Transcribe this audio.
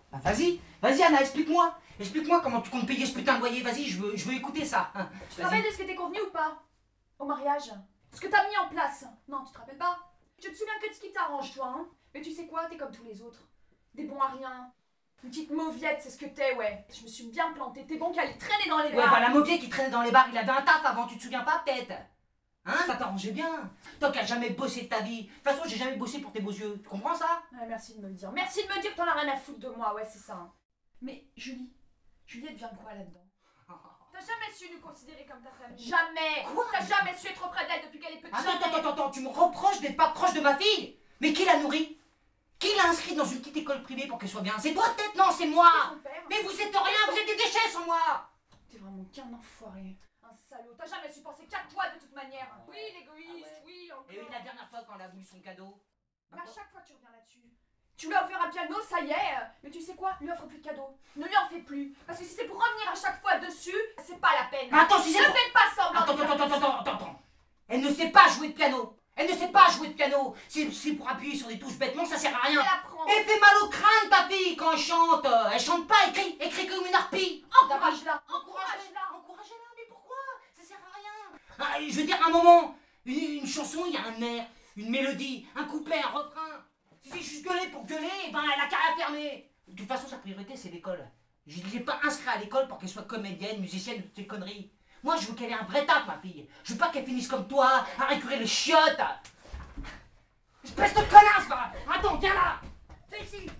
Bah vas-y, vas-y Anna, explique-moi. Explique-moi comment tu comptes payer ce putain de loyer, vas-y, je veux écouter ça. Tu te rappelles de ce que t'es convenu ou pas? Au mariage? Ce que t'as mis en place? Non, tu te rappelles pas? Tu te souviens que de ce qui t'arrange, toi, hein? Mais tu sais quoi, t'es comme tous les autres. Des bons à rien. Une petite mauviette, c'est ce que t'es, ouais. Je me suis bien plantée. T'es bon qu'elle traîner dans les bars. Ouais, bah la mauvier qui traînait dans les bars, il avait un taf avant, tu te souviens pas peut-être? Hein, ça t'arrangeait bien. Toi qui as jamais bossé de ta vie. De toute façon, j'ai jamais bossé pour tes beaux yeux. Tu comprends ça? Ouais, merci de me le dire. Merci de me dire que t'en as rien à foutre de moi, ouais, c'est ça. Hein. Mais Julie, elle devient quoi là-dedans? T'as jamais su nous considérer comme ta famille. Jamais. Quoi? T'as jamais su être auprès d'elle depuis qu'elle est petite. Attends, tu me reproches d'être pas proche de ma fille? Mais qui l'a nourrie? Qui l'a inscrite dans une petite école privée pour qu'elle soit bien? C'est toi peut-être? Non, c'est moi. Son père. Mais vous êtes rien, vous êtes des déchets sans moi. T'es vraiment qu'un enfoiré. Un salaud. T'as jamais su penser qu'à toi de toute manière. Oui, l'égoïste, Ah ouais. oui, encore. Et oui, la dernière fois quand elle a voulu son cadeau. Mais à chaque fois tu reviens là-dessus. Tu lui as offert un piano, ça y est. Mais tu sais quoi? Lui offre plus de cadeaux. Ne lui en fais plus. Parce que si c'est pour revenir à chaque fois dessus, c'est pas la peine. Mais attends, si c'est Ne pour... fais pas semblant. Attends. Elle ne sait pas jouer de piano. Elle ne sait pas jouer de piano. C'est pour appuyer sur des touches bêtement, ça sert à rien. Elle apprend. Elle fait mal au crâne ta fille quand elle chante. Elle chante pas, elle crie comme une harpie. Encourage-la. Encourage-la. Encouragez-la, mais pourquoi? Ça sert à rien. Ah, je veux dire, un moment, une chanson, il y a un air, une mélodie, un couplet, un refrain. Si c'est juste gueuler pour gueuler, eh ben elle a qu'à la fermer. De toute façon, sa priorité, c'est l'école. Je ne l'ai pas inscrit à l'école pour qu'elle soit comédienne, musicienne, toutes ces conneries. Moi, je veux qu'elle ait un vrai taf, ma fille. Je veux pas qu'elle finisse comme toi, à récurer les chiottes. Espèce de connasse, va. Attends, viens là. Viens ici.